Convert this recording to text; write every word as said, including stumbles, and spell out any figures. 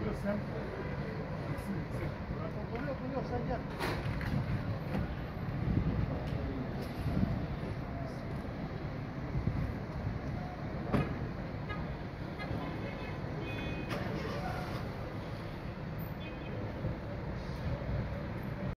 sen. Gitsin gitsin. Bırak o, yok yok sen gel.